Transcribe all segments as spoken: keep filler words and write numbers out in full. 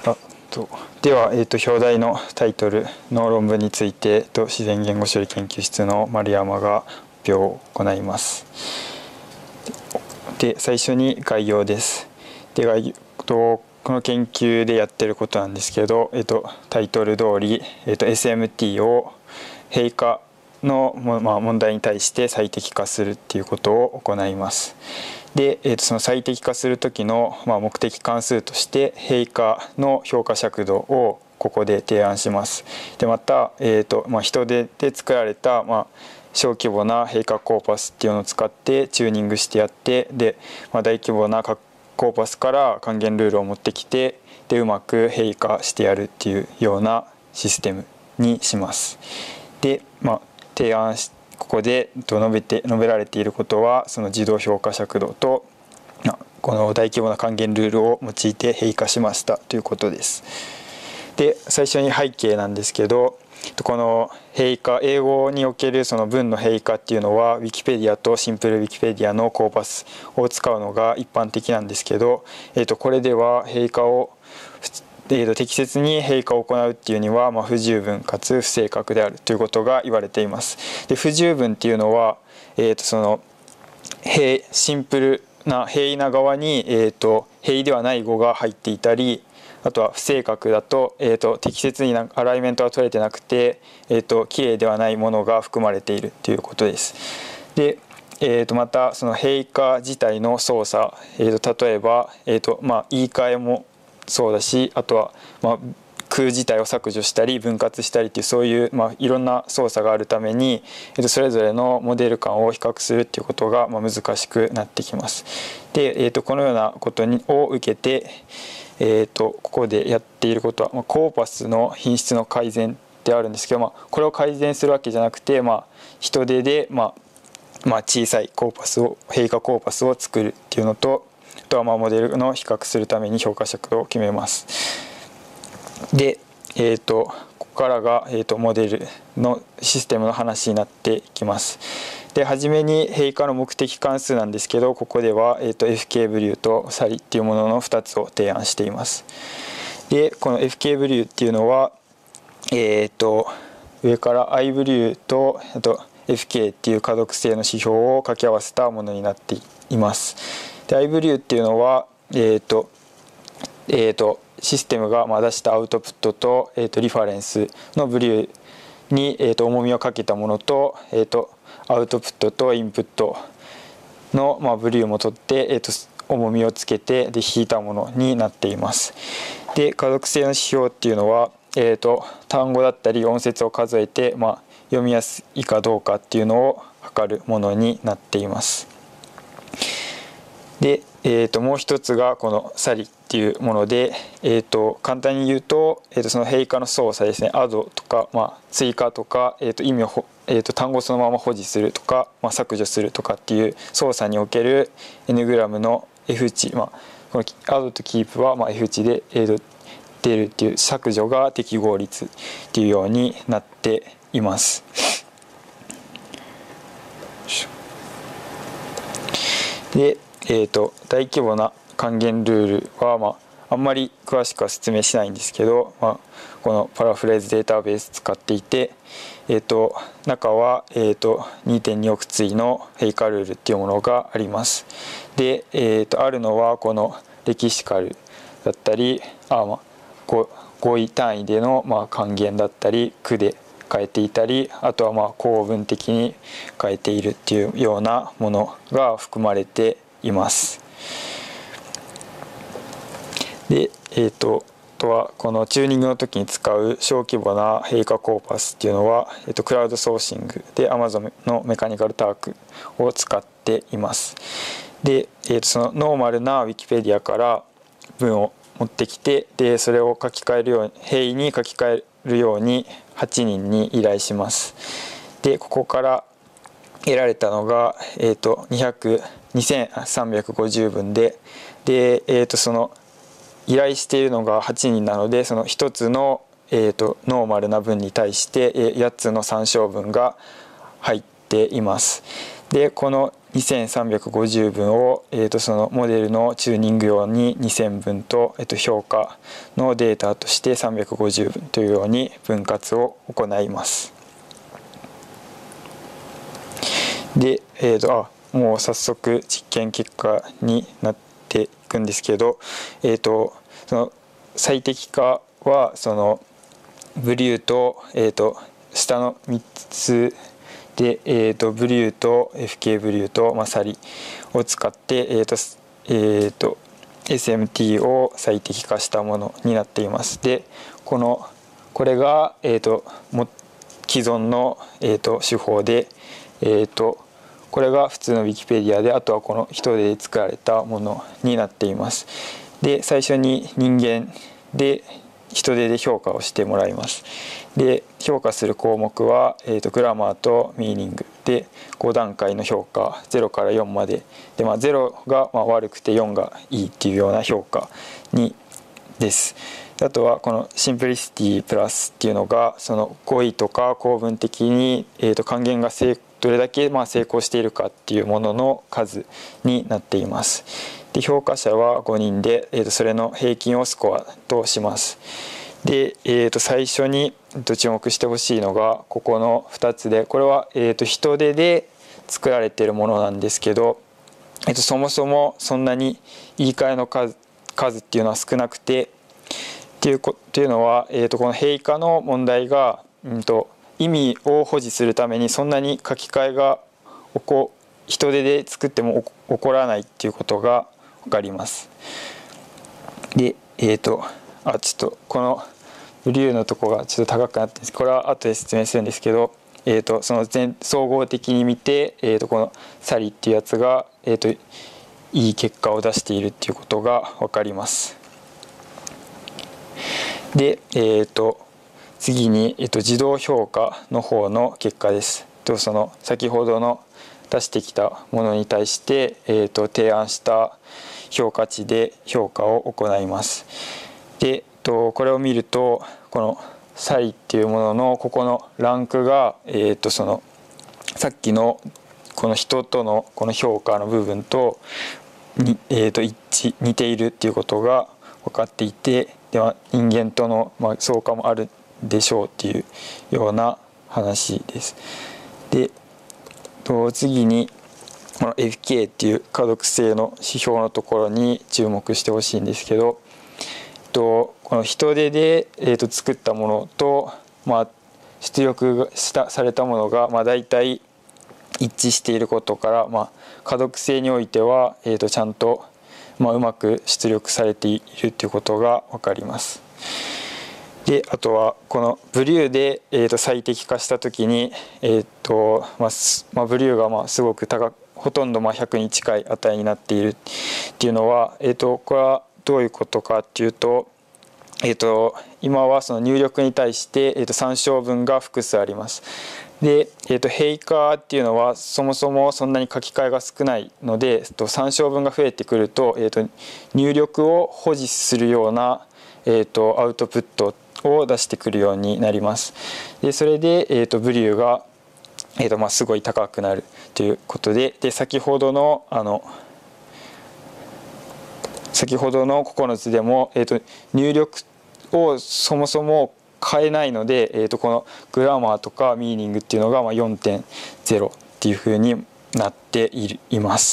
あとでは、えー、と表題のタイトルの論文について、と自然言語処理研究室の丸山が発表を行います。で最初に概要です。で概要とこの研究でやってることなんですけど、えー、とタイトル通り、えー、と エスエムティー を閉化の、まあ、問題に対して最適化するっていうことを行います。で、えー、とその最適化する時の、まあ、目的関数として閉化の評価尺度をここで提案します。でまた、えーとまあ、人手で作られた、まあ、小規模な閉化コーパスっていうのを使ってチューニングしてやって、で、まあ、大規模なコーパスから還元ルールを持ってきて、でうまく閉化してやるっていうようなシステムにします。で、まあ、提案しここで述べて述べられていることは、その自動評価尺度とこの大規模な還元ルールを用いて閉化しましたということです。で最初に背景なんですけど、この閉化、英語におけるその文の閉化っていうのは Wikipedia とシンプル Wikipedia のコーパスを使うのが一般的なんですけど、えー、とこれでは閉化をえー、と適切に閉化を行うっていうには、まあ、不十分かつ不正確であるということが言われています。で不十分っていうのは、えー、とその平シンプルな平易な側に、えー、と平易ではない語が入っていたり、あとは不正確だと、えー、と適切にアライメントが取れてなくて、えー、と綺麗ではないものが含まれているということです。でえー、とまたその閉化自体の操作、えー、と例えば、えーとまあ、言い換えもそうだし、あとは、まあ、空自体を削除したり分割したりっていう、そういう、まあ、いろんな操作があるために、えっと、それぞれのモデル間を比較するっていうことが、まあ、難しくなってきます。で、えっと、このようなことにを受けて、えっと、ここでやっていることは、まあ、コーパスの品質の改善であるんですけど、まあ、これを改善するわけじゃなくて、まあ、人手で、まあまあ、小さいコーパスを閉化コーパスを作るっていうのと、あとはまあモデルの比較するために評価尺度を決めます。で、えー、とここからが、えー、とモデルのシステムの話になっていきます。で初めに閉化の目的関数なんですけど、ここでは、えー、と エフケー ブリューとサリっていうもののふたつを提案しています。でこの エフケー ブリューっていうのは、えー、と上から I ブリューとあと エフケー っていう可読性の指標を掛け合わせたものになっています。で I ブリューっていうのは、えーとえー、とシステムが出したアウトプットと、えー、とリファレンスのブリューに、えー、と重みをかけたものと、えー、とアウトプットとインプットの、まあ、ブリューも取って、えー、と重みをつけてで引いたものになっています。で可読性の指標っていうのは、えー、と単語だったり音節を数えて、まあ、読みやすいかどうかっていうのを測るものになっています。で、えー、ともう一つがこのサリっていうもので、えー、と簡単に言うと、えー、とその閉化の操作ですね、アドとか、まあ、追加とか、えー、と意味を、えー、と単語をそのまま保持するとか、まあ、削除するとかっていう操作における N グラムの F 値、まあ、このアドとキープはまあ F 値で、えー、と出るっていう、削除が適合率っていうようになっています。でえー、と大規模な還元ルールは、まあ、あんまり詳しくは説明しないんですけど、まあ、このパラフレーズデータベース使っていて、えー、と中は、えー、と にてんに 億対の閉化ルールっていうものがあります。で、えー、とあるのはこのレキシカルだったり、あ、まあ、語, 語彙単位での、まあ、還元だったり句で変えていたり、あとはまあ構文的に変えているっていうようなものが含まれています。で、えー、とあとはこのチューニングの時に使う小規模な閉化コーパスっていうのは、えー、とクラウドソーシングで Amazon のメカニカルタークを使っています。で、えー、とそのノーマルな Wikipedia から文を持ってきて、でそれを書き換えるように平易に書き換えるようにはちにんに依頼します。でここから得られたのが、えー、とにせんさんびゃくごじゅうぶんで、で、えー、とその依頼しているのがはちにんなので、そのひとつの、えー、とノーマルな文に対してやっつの参照文が入っています。でこのにせんさんびゃくごじゅうぶんを、えー、とそのモデルのチューニング用ににせんぶんと、えー、と評価のデータとしてさんびゃくごじゅうぶんというように分割を行います。で、えー、とあもう早速実験結果になっていくんですけど、えー、とその最適化はそのブリューと、えー、と下のみっつで、えー、とブリューと エフケー ブリューと、まあ、サリを使って、えーとえー、と エスエムティー を最適化したものになっています。でこのこれが、えー、とも既存の、えー、と手法で、えー、とこれが普通のウィキペディアで、あとはこの人手で作られたものになっています。で最初に人間で人手で評価をしてもらいます。で評価する項目は、えー、とグラマーとミーニングでご段階の評価ゼロからよんまでで、まあ、ゼロがまあ悪くてよんがいいっていうような評価にです。あとはこのシンプリシティプラスっていうのがその語彙とか構文的に、えー、と還元が成どれだけまあ成功しているかっていうものの数になっています。で評価者はごにんで、えー、とそれの平均をスコアとします。で、えー、と最初に注目してほしいのがここのふたつで、これは、えー、と人手で作られているものなんですけど、えー、とそもそもそんなに言い換えの数、数っていうのは少なくてっていうこっていうのは、えー、とこの閉化の問題が、うん、と意味を保持するためにそんなに書き換えが起こ人手で作っても起こらないっていうことが分かります。でえっ、ー、とあちょっとこのブリューのとこがちょっと高くなってるんです。これは後で説明するんですけど、えー、とその全総合的に見て、えー、とこのサリっていうやつが、えー、といい結果を出しているっていうことが分かります。で、えー、と次に、えー、と自動評価の方の結果です。とその先ほどの出してきたものに対して、えー、と提案した評価値で評価を行います。でこれを見るとこのサリっていうもののここのランクが、えー、とそのさっきのこの人とのこの評価の部分とに、えー、と一致似ているっていうことが分かっていて、では人間との、まあ、相関もあるでしょうっていうような話です。でと次にこの エフケー っていう可読性の指標のところに注目してほしいんですけど、とこの人手で、えー、と作ったものと、まあ、出力したされたものが、まあ、大体一致していることから、まあ、可読性においては、えー、とちゃんと、まあ、うまく出力されているということが分かります。であとはこのブリューで、えー、と最適化した時に、えーとまあまあ、ブリューがまあすごく高くほとんどまあひゃくに近い値になっているっていうのは、えー、とこれはどういうことかっていうと、えー、と今はその入力に対して、えー、と参照文が複数あります。で、えー、と閉化っていうのはそもそもそんなに書き換えが少ないので、えー、と参照文が増えてくると、えー、と入力を保持するような、えー、とアウトプットを出してくるようになります。でそれで、えー、とブリューが、えーとまあ、すごい高くなるということで、で先ほどのあの先ほどのここの図でも、えー、と入力をそもそも変えないので、えー、とこのグラマーとかミーニングっていうのがまあ よんてんゼロ っていうふうになっているいます。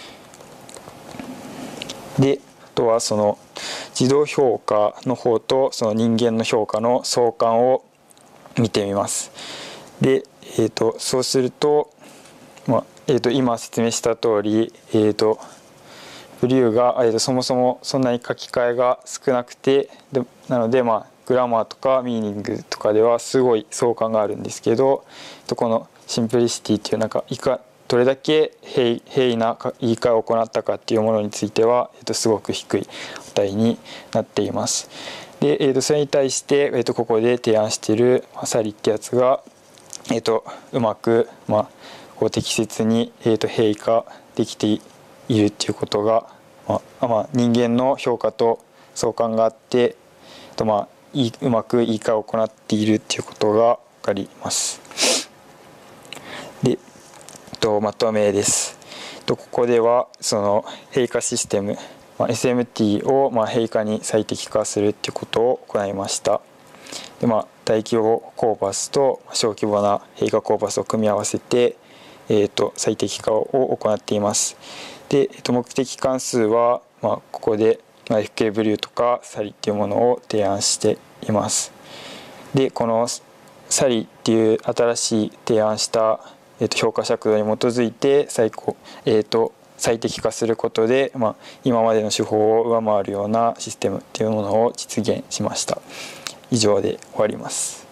であとはその自動評価の方とその人間の評価の相関を見てみます。で、えー、とそうすると、まあえー、と今説明した通り、えー、とブリューが、えー、とそもそもそんなに書き換えが少なくて、でなので、まあ、グラマーとかミーニングとかではすごい相関があるんですけど、このシンプリシティっていうなんかいかどれだけ平易な言い換えを行ったかっていうものについては、えー、とすごく低い値になっています。で、えー、とそれに対して、えー、とここで提案しているサリってやつが、えー、とうまく、まあ、こう適切に、えー、と平易化できているっていうことが、まあまあ、人間の評価と相関があって、とまあいいうまく言い換えを行っているっていうことが分かります。で、とまとめです。 ここではその閉化システム、まあ、エスエムティー をまあ閉化に最適化するっていうことを行いました。で、まあ、大規模コーパスと小規模な閉化コーパスを組み合わせて、えー、と最適化を行っています。で、えー、と目的関数は、まあ、ここで エフケー ブリューとかサリっていうものを提案しています。で、このサリっていう新しい提案した、えー、と評価尺度に基づいて最高、えー、と最適化することで、まあ、今までの手法を上回るようなシステムっていうものを実現しました。以上で終わります。